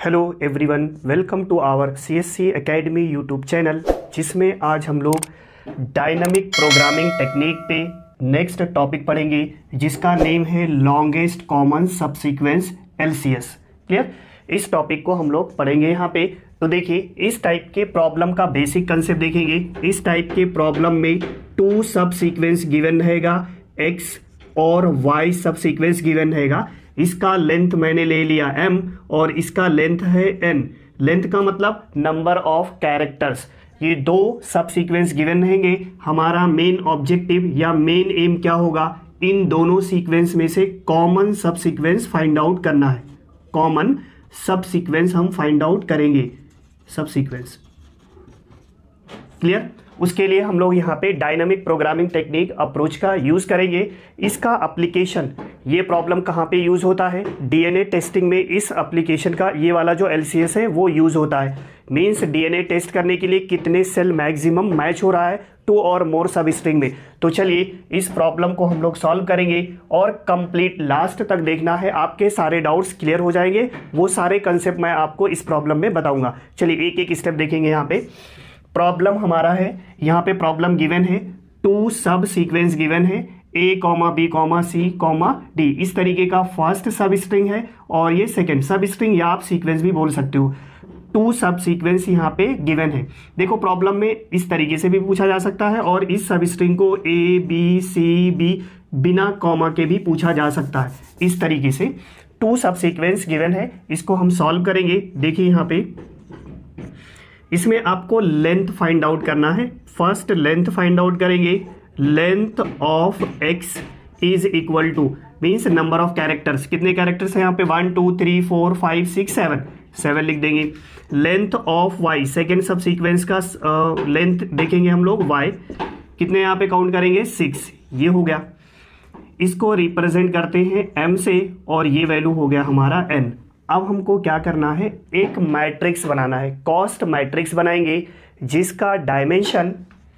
Hello everyone, welcome to our CSC academy YouTube channel, जिसमें आज हम लोग डायनामिक प्रोग्रामिंग टेक्निक पे नेक्स्ट टॉपिक पढ़ेंगे, जिसका नेम है longest common subsequence LCS। Clear? इस टॉपिक को हम लोग पढ़ेंगे यहाँ पे। तो देखिए, इस टाइप के प्रॉब्लम का बेसिक कंसेप्ट देखेंगे। इस टाइप के प्रॉब्लम में 2 सब सीक्वेंस गिवन रहेगा, x और y सब सीक्वेंस गिवन रहेगा। इसका लेंथ मैंने ले लिया m और इसका लेंथ है n। लेंथ का मतलब नंबर ऑफ कैरेक्टर्स। ये 2 सब सीक्वेंस गिवन रहेंगे। हमारा मेन ऑब्जेक्टिव या मेन एम क्या होगा, इन दोनों सीक्वेंस में से common sub sequence find out करना है। कॉमन सब सीक्वेंस हम फाइंड आउट करेंगे, सब सीक्वेंस। क्लियर? उसके लिए हम लोग यहाँ पे डायनामिक प्रोग्रामिंग टेक्निक अप्रोच का यूज़ करेंगे। इसका एप्लीकेशन, ये प्रॉब्लम कहाँ पे यूज़ होता है, DNA टेस्टिंग में इस एप्लीकेशन का ये वाला जो LCS है वो यूज़ होता है। मीन्स DNA टेस्ट करने के लिए कितने सेल मैक्सिमम मैच हो रहा है 2 और मोर सब स्ट्रिंग में। तो चलिए इस प्रॉब्लम को हम लोग सॉल्व करेंगे और कंप्लीट लास्ट तक देखना है, आपके सारे डाउट्स क्लियर हो जाएंगे। वो सारे कंसेप्ट मैं आपको इस प्रॉब्लम में बताऊँगा। चलिए एक एक स्टेप देखेंगे। यहाँ पे प्रॉब्लम हमारा है, यहाँ पे प्रॉब्लम गिवन है, 2 सब सीक्वेंस गिवन है, A, B, C, D। इस तरीके का फर्स्ट सब स्ट्रिंग है और ये सेकंड सब स्ट्रिंग, या आप सीक्वेंस भी बोल सकते हो। 2 सब सीक्वेंस यहाँ पे गिवन है। देखो, प्रॉब्लम में इस तरीके से भी पूछा जा सकता है और इस सब स्ट्रिंग को A, B, C, B बिना कॉमा के भी पूछा जा सकता है। इस तरीके से 2 सब सीक्वेंस गिवन है, इसको हम सॉल्व करेंगे। देखिए यहाँ पे इसमें आपको लेंथ फाइंड आउट करना है। फर्स्ट लेंथ फाइंड आउट करेंगे। Length of x is equal to, means number of characters. कितने कैरेक्टर्स हैं यहाँ पे, 1 2 3 4 5 6 7 लिख देंगे। Length of y, second subsequence का लेंथ देखेंगे हम लोग, y कितने यहाँ पे काउंट करेंगे, 6। ये हो गया। इसको रिप्रेजेंट करते हैं m से और ये वैल्यू हो गया हमारा n। अब हमको क्या करना है, एक मैट्रिक्स बनाना है। कॉस्ट मैट्रिक्स बनाएंगे जिसका डायमेंशन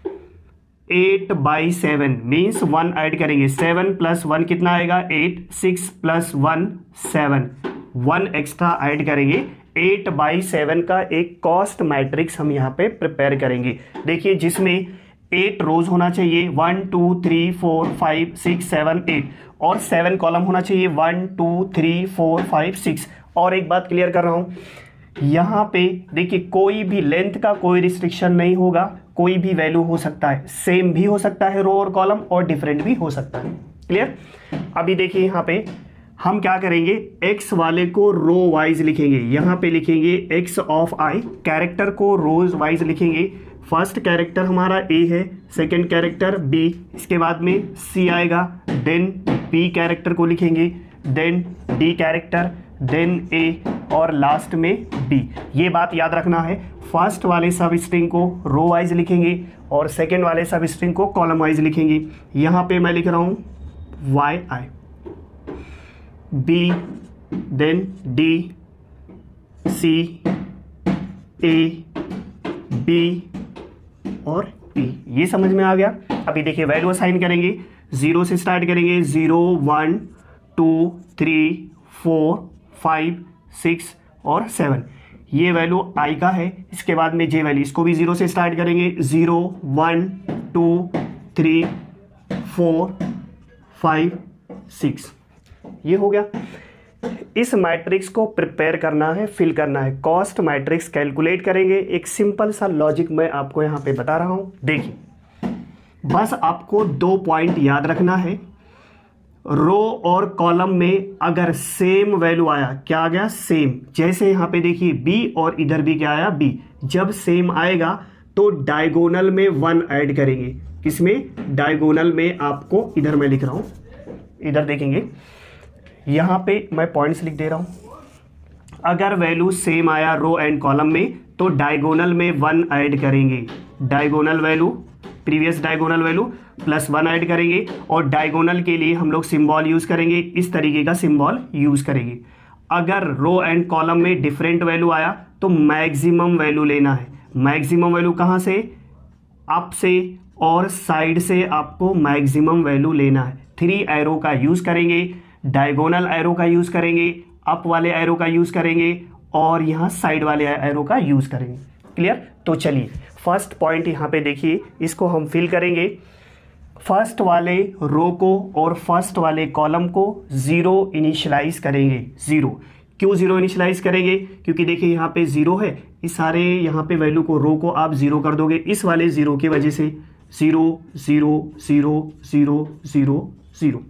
8/7, मीन्स 1 ऐड करेंगे। 7 + 1 कितना आएगा, 8। 6 + 1 7, 1 एक्स्ट्रा ऐड करेंगे। 8/7 का एक कॉस्ट मैट्रिक्स हम यहाँ पे प्रिपेयर करेंगे। देखिए, जिसमें 8 रोज होना चाहिए, 1 2 3 4 5 6 7 8, और 7 कॉलम होना चाहिए, 1 2 3 4 5 6। और एक बात क्लियर कर रहा हूं, यहां पे देखिए कोई भी लेंथ का कोई रिस्ट्रिक्शन नहीं होगा। कोई भी वैल्यू हो सकता है, सेम भी हो सकता है रो और कॉलम, और डिफरेंट भी हो सकता है। क्लियर? अभी देखिए यहां पे हम क्या करेंगे, x वाले को रो वाइज लिखेंगे। यहां पे लिखेंगे x ऑफ i, कैरेक्टर को रोज वाइज लिखेंगे। फर्स्ट कैरेक्टर हमारा a है, सेकेंड कैरेक्टर b, इसके बाद में c आएगा, देन b कैरेक्टर को लिखेंगे, then d character, then a, और लास्ट में b। ये बात याद रखना है, फर्स्ट वाले सब स्ट्रिंग को रो वाइज लिखेंगे और सेकेंड वाले सब स्ट्रिंग को कॉलम वाइज लिखेंगे। यहाँ पे मैं लिख रहा हूँ yi, b, then d, c, a, b और p। ये समझ में आ गया? अभी देखिए वैल्यू असाइन करेंगे, 0 से स्टार्ट करेंगे। 0 1 2 3 4 5 6 और 7, ये वैल्यू i का है। इसके बाद में j वैल्यू, इसको भी 0 से स्टार्ट करेंगे। 0 1 2 3 4 5 6, ये हो गया। इस मैट्रिक्स को प्रिपेयर करना है, फिल करना है। कॉस्ट मैट्रिक्स कैलकुलेट करेंगे। एक सिंपल सा लॉजिक मैं आपको यहाँ पे बता रहा हूँ। देखिए, बस आपको 2 पॉइंट याद रखना है। रो और कॉलम में अगर सेम वैल्यू आया, क्या आ गया, सेम। जैसे यहाँ पे देखिए b और इधर भी क्या आया, b। जब सेम आएगा तो डायगोनल में 1 ऐड करेंगे। किसमें, डायगोनल में। आपको इधर मैं लिख रहा हूं, इधर देखेंगे, यहाँ पे मैं पॉइंट्स लिख दे रहा हूं। अगर वैल्यू सेम आया रो एंड कॉलम में तो डायगोनल में 1 ऐड करेंगे। Diagonal value, previous diagonal value plus 1 add करेंगे। और डायगोनल के लिए हम लोग सिंबल यूज करेंगे, इस तरीके का सिंबल यूज करेंगे। अगर रो एंड कॉलम में डिफरेंट वैल्यू आया तो मैक्सिमम वैल्यू लेना है। मैक्सिमम वैल्यू कहां से, अप से और साइड से आपको मैक्सिमम वैल्यू लेना है। 3 एरो का यूज करेंगे, डायगोनल एरो का यूज करेंगे, अप वाले एरो का यूज करेंगे और यहाँ साइड वाले एरो का यूज़ करेंगे। क्लियर? तो चलिए फर्स्ट पॉइंट यहाँ पे देखिए, इसको हम फिल करेंगे। फर्स्ट वाले रो को और फर्स्ट वाले कॉलम को 0 इनिशियलाइज करेंगे। 0 क्यों 0 इनिशियलाइज करेंगे? क्योंकि देखिए यहाँ पे 0 है, इस सारे यहाँ पे वैल्यू को रो को आप 0 कर दोगे इस वाले 0 की वजह से। 0 0 0 0 0 0।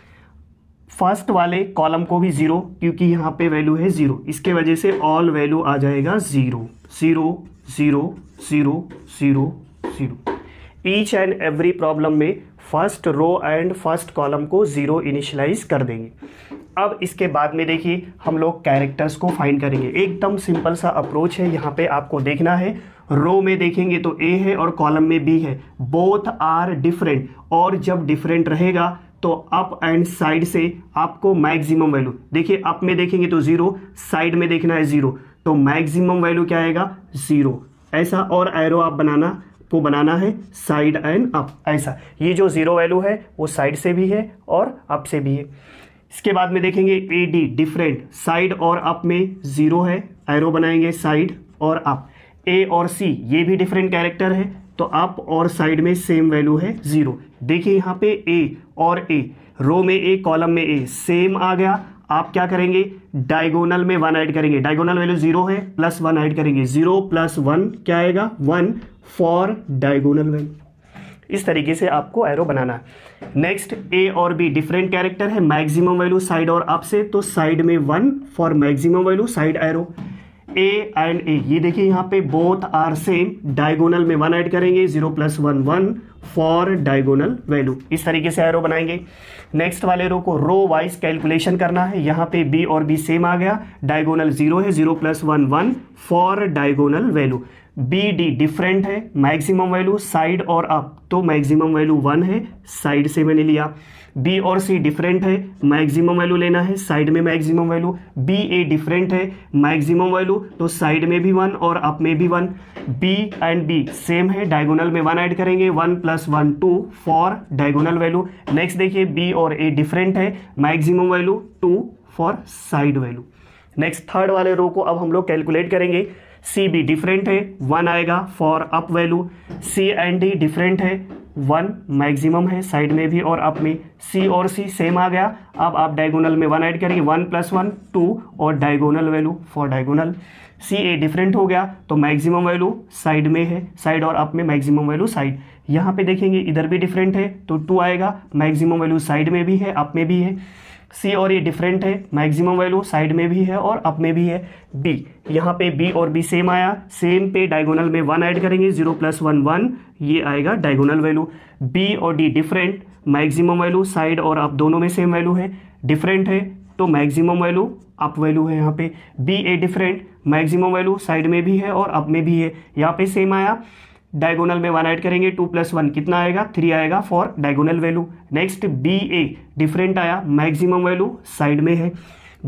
फर्स्ट वाले कॉलम को भी 0 क्योंकि यहाँ पे वैल्यू है 0, इसके वजह से ऑल वैल्यू आ जाएगा 0 0 0 0 0 0। ईच एंड एवरी प्रॉब्लम में first row and first column को 0 इनिशियलाइज कर देंगे। अब इसके बाद में देखिए हम लोग कैरेक्टर्स को फाइंड करेंगे। एकदम सिंपल सा अप्रोच है, यहाँ पे आपको देखना है। रो में देखेंगे तो A है और कॉलम में B है, बोथ आर डिफरेंट, और जब डिफरेंट रहेगा तो अप एंड साइड से आपको मैक्सिमम वैल्यू, देखिए अप में देखेंगे तो 0, साइड में देखना है 0, तो मैक्सिमम वैल्यू क्या आएगा? 0। ऐसा और एरो आप बनाना है साइड एंड अप, ऐसा। ये जो 0 वैल्यू है वो साइड से भी है और अप से भी है। इसके बाद में देखेंगे AD डिफरेंट, साइड और अप में 0 है, एरो बनाएंगे साइड और अप। A और C ये भी डिफरेंट कैरेक्टर है, तो अप और साइड में सेम वैल्यू है 0। देखिए यहाँ पे A और A, रो में A कॉलम में A सेम आ गया। आप क्या करेंगे? डायगोनल में 1 ऐड करेंगे, डायगोनल वैल्यू 0 है, प्लस 1 ऐड करेंगे, 0 + 1 क्या आएगा? 1 फॉर डायगोनल वैल्यू। इस तरीके से आपको एरो बनाना है। नेक्स्ट A और B डिफरेंट कैरेक्टर है, मैक्सिमम वैल्यू साइड और अप से, तो साइड में 1 for maximum value, side arrow. A and A ये देखिए यहाँ पे बोथ आर सेम, डायगोनल में 1 ऐड करेंगे, 0 + 1 1 फॉर डायगोनल वैल्यू। इस तरीके से एरो बनाएंगे। नेक्स्ट वाले रो को रो वाइज कैलकुलेशन करना है। यहाँ पे B और B सेम आ गया, डायगोनल 0 है, 0 + 1 1 for diagonal value. BD different है, मैक्सिमम वैल्यू साइड और अप, तो मैक्सिमम वैल्यू 1 है, साइड से मैंने लिया। B और C डिफरेंट है, मैक्सिमम वैल्यू लेना है, साइड में मैक्सिमम वैल्यू। BA डिफरेंट है, मैक्सिमम वैल्यू तो साइड में भी 1 और अप में भी 1। B एंड B सेम है, डायगोनल में 1 ऐड करेंगे, 1 + 1 2 फॉर डायगोनल वैल्यू। नेक्स्ट देखिए B और A डिफरेंट है, maximum value 2 for side value. Next third वाले रो को अब हम लोग कैलकुलेट करेंगे। CB डिफरेंट है, 1 आएगा for up value. C and D different है, 1 मैक्सिमम है, साइड में भी और अप में। C और C सेम आ गया। अब आप डायगोनल में 1 ऐड करेंगे, 1 + 1 2 और diagonal value for diagonal. CA different हो गया, तो मैक्सिमम वैल्यू साइड में है, साइड और अप में मैक्सिमम वैल्यू साइड। यहाँ पे देखेंगे इधर भी डिफरेंट है, तो 2 आएगा, मैक्सिमम वैल्यू साइड में भी है, अप में भी है। C और A डिफरेंट है, मैक्सिमम वैल्यू साइड में भी है और अप में भी है। B यहाँ पे B और B सेम आया, सेम पे डायगोनल में 1 ऐड करेंगे, 0 + 1 1 ये आएगा डायगोनल वैल्यू। B और D different, maximum value side और अप दोनों में सेम वैल्यू है, डिफरेंट है तो मैक्सिमम वैल्यू अप वैल्यू है यहाँ पे। BA different, maximum value side में भी है और अप में भी है, यहाँ पे सेम आया, डायगोनल में 1 ऐड करेंगे, 2 + 1 कितना आएगा? 3 आएगा for diagonal value. Next BA different आया, मैक्सिमम वैल्यू साइड में है।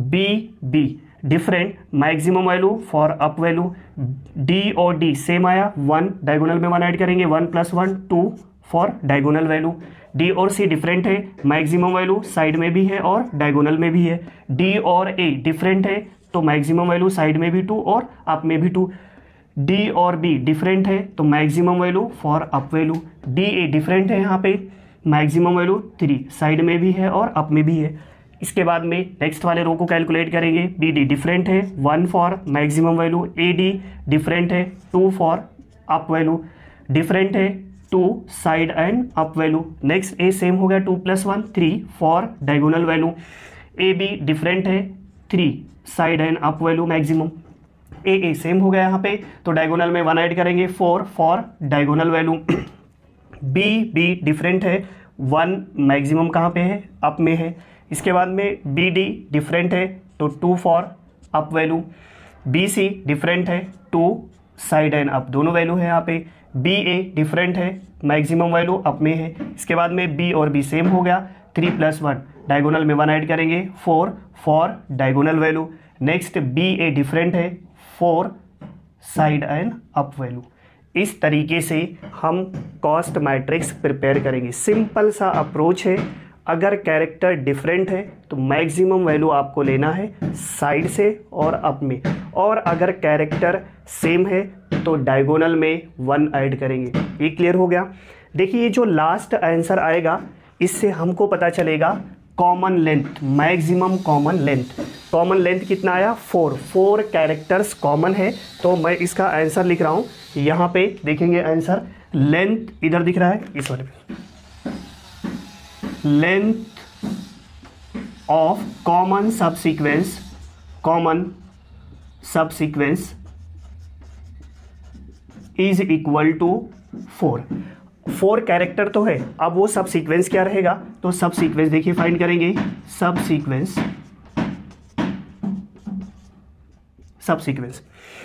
BB different, maximum value for up value. D और D सेम आया, 1 डायगोनल में 1 ऐड करेंगे, 1 + 1 2 फॉर डायगोनल वैल्यू। D और C डिफरेंट है, मैक्सिमम वैल्यू साइड में भी है और डायगोनल में भी है। D और A डिफरेंट है, तो मैक्सिमम वैल्यू साइड में भी 2 और अप में भी 2। D और B डिफरेंट है, तो maximum value for up value. DA different है, यहाँ पे मैक्सिमम वैल्यू 3 साइड में भी है और अप में भी है। इसके बाद में नेक्स्ट वाले रो को कैलकुलेट करेंगे। BD डिफरेंट है, 1 for maximum value. AD different है, 2 फॉर अप वैल्यू। डिफरेंट है 2 side and up value. Next A same हो गया, 2 + 1 3 for diagonal value. AB different है, 3 side and up value maximum. AA same हो गया यहाँ पे, तो डायगोनल में 1 ऐड करेंगे, 4 for diagonal value. BB different है, 1 मैक्सिमम कहाँ पे है? अप में है। इसके बाद में BD डिफरेंट है, तो 2 for up value. BC different है, 2 साइड एंड अप दोनों वैल्यू है यहाँ पे। BA डिफरेंट है, मैक्सिमम वैल्यू अप में है। इसके बाद में B और B सेम हो गया, 3 + 1 डायगोनल में 1 ऐड करेंगे, 4 for diagonal value. Next BA different है, 4 साइड एंड अप वैल्यू। इस तरीके से हम कॉस्ट मैट्रिक्स प्रिपेयर करेंगे। सिंपल सा अप्रोच है, अगर कैरेक्टर डिफरेंट है तो मैक्सिमम वैल्यू आपको लेना है साइड से और अप में, और अगर कैरेक्टर सेम है तो डायगोनल में 1 ऐड करेंगे। ये क्लियर हो गया। देखिए ये जो लास्ट आंसर आएगा इससे हमको पता चलेगा common length, maximum common length. Common length कितना आया 4 कैरेक्टर्स कॉमन है, तो मैं इसका आंसर लिख रहा हूँ। यहाँ पे देखेंगे आंसर, लेंथ इधर दिख रहा है इस वाले पे, length of common subsequence is equal to 4 character तो है, अब वो सब सीक्वेंस क्या रहेगा, तो सब सीक्वेंस देखिए फाइंड करेंगे। सब सीक्वेंस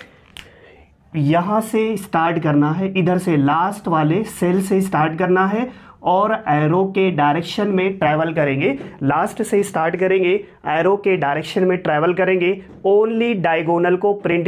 यहां से स्टार्ट करना है, इधर से लास्ट वाले सेल से स्टार्ट करना है और एरो के डायरेक्शन में ट्रैवल करेंगे। लास्ट से स्टार्ट करेंगे, एरो के डायरेक्शन में ट्रैवल करेंगे, ओनली डायगोनल को प्रिंट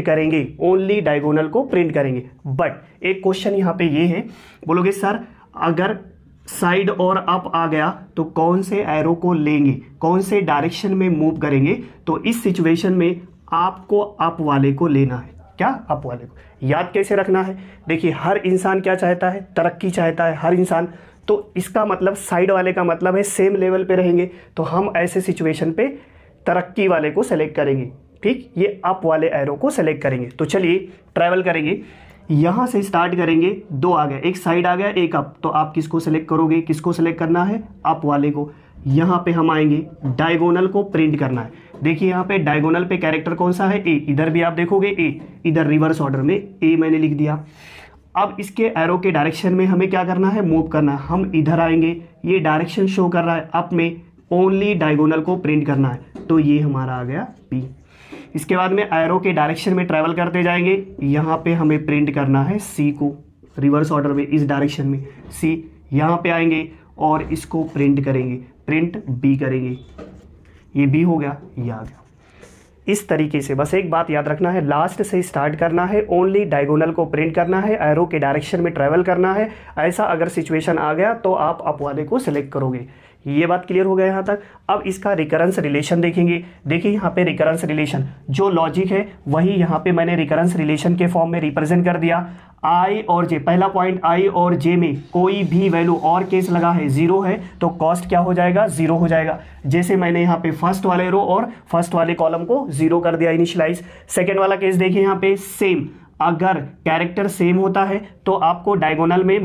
करेंगे। बट एक क्वेश्चन यहाँ पे ये है, बोलोगे सर अगर साइड और अप आ गया तो कौन से एरो को लेंगे, कौन से डायरेक्शन में मूव करेंगे, तो इस सिचुएशन में आपको अप वाले को लेना है। क्या? अप वाले को। याद कैसे रखना है, देखिए हर इंसान क्या चाहता है, तरक्की चाहता है हर इंसान, तो इसका मतलब साइड वाले का मतलब है सेम लेवल पे रहेंगे, तो हम ऐसे सिचुएशन पे तरक्की वाले को सेलेक्ट करेंगे। ठीक, ये अप वाले एरो को सेलेक्ट करेंगे। तो चलिए ट्रैवल करेंगे, यहाँ से स्टार्ट करेंगे, 2 आ गया, एक साइड आ गया एक अप, तो आप किसको सेलेक्ट करोगे, किसको सेलेक्ट करना है, अप वाले को। यहाँ पे हम आएंगे, डायगोनल को प्रिंट करना है। देखिए यहाँ पे डायगोनल पे कैरेक्टर कौन सा है, ए, इधर भी आप देखोगे ए, इधर रिवर्स ऑर्डर में ए मैंने लिख दिया। अब इसके एरो के डायरेक्शन में हमें क्या करना है, मूव करना है। हम इधर आएंगे, ये डायरेक्शन शो कर रहा है अप में, ओनली डायगोनल को प्रिंट करना है, तो ये हमारा आ गया पी। इसके बाद में एरो के डायरेक्शन में ट्रैवल करते जाएंगे, यहाँ पे हमें प्रिंट करना है सी को, रिवर्स ऑर्डर में इस डायरेक्शन में सी। यहाँ पे आएंगे और इसको प्रिंट करेंगे, प्रिंट बी करेंगे, ये बी हो गया, ये आ गया। इस तरीके से बस एक बात याद रखना है, लास्ट से स्टार्ट करना है, ओनली डायगोनल को प्रिंट करना है, एरो के डायरेक्शन में ट्रैवल करना है। ऐसा अगर सिचुएशन आ गया तो आप अप वाले को सिलेक्ट करोगे। ये बात क्लियर हो गया यहाँ तक। अब इसका रिकरेंस रिलेशन देखेंगे। देखिए यहाँ पे रिकरेंस रिलेशन, जो लॉजिक है वही यहाँ पे मैंने रिकरेंस रिलेशन के फॉर्म में रिप्रेजेंट कर दिया। आई और जे, पहला पॉइंट आई और जे में कोई भी वैल्यू और केस लगा है 0 है तो कॉस्ट क्या हो जाएगा, 0 हो जाएगा। जैसे मैंने यहाँ पे फर्स्ट वाले रो और फर्स्ट वाले कॉलम को 0 कर दिया इनिशियलाइज। सेकेंड वाला केस देखिए यहाँ पे सेम, अगर कैरेक्टर सेम होता है तो आपको डायगोनल में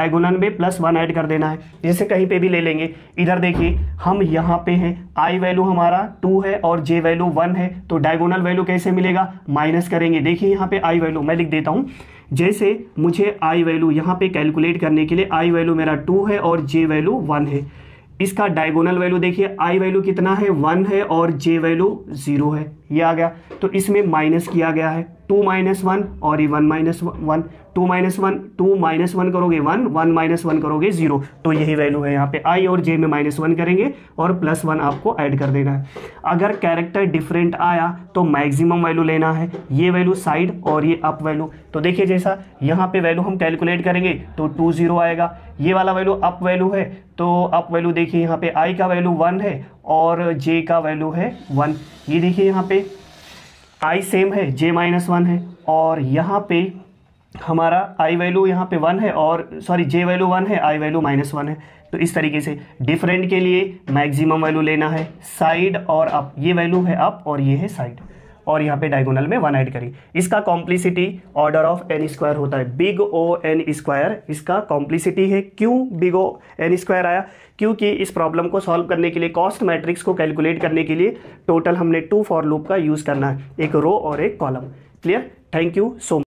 +1 ऐड कर देना है। जैसे कहीं पे भी ले लेंगे, इधर देखिए हम यहाँ पे हैं, आई वैल्यू हमारा 2 है और जे वैल्यू 1 है, तो डायगोनल वैल्यू कैसे मिलेगा, माइनस करेंगे। देखिए यहाँ पे आई वैल्यू मैं लिख देता हूँ, जैसे मुझे आई वैल्यू यहाँ पे कैलकुलेट करने के लिए आई वैल्यू मेरा 2 है और जे वैल्यू 1 है। इसका डायगोनल वैल्यू देखिए, आई वैल्यू कितना है 1 है और जे वैल्यू 0 है, ये आ गया। तो इसमें माइनस किया गया है 2 - 1 और ये 1 - 1, 2 - 1 करोगे 1, 1 - 1 करोगे 0, तो यही वैल्यू है यहाँ पे। आई और जे में -1 करेंगे और +1 आपको ऐड कर देना है। अगर कैरेक्टर डिफरेंट आया तो मैक्सिमम वैल्यू लेना है, ये वैल्यू साइड और ये अप वैल्यू। तो देखिए जैसा यहाँ पे वैल्यू हम कैलकुलेट करेंगे तो 2 0 आएगा, ये वाला वैल्यू अप वैल्यू है, तो अप वैल्यू देखिए यहाँ पे आई का वैल्यू 1 है और जे का वैल्यू है 1। ये देखिए यहाँ पे आई सेम है, जे -1 है, और यहाँ पे हमारा आई वैल्यू यहाँ पे 1 है और सॉरी जे वैल्यू 1 है, आई वैल्यू -1 है। तो इस तरीके से डिफरेंट के लिए मैक्सिमम वैल्यू लेना है, साइड और अप, ये वैल्यू है अप और ये है साइड, और यहाँ पे डायगोनल में 1 ऐड करिए। इसका कॉम्प्लिसिटी ऑर्डर ऑफ n² होता है, बिग O n², इसका कॉम्प्लिसिटी है। क्यों बिग O n² आया, क्योंकि इस प्रॉब्लम को सॉल्व करने के लिए कॉस्ट मैट्रिक्स को कैलकुलेट करने के लिए टोटल हमने 2 फॉर लूप का यूज़ करना है, एक रो और एक column. Clear? Thank you so much.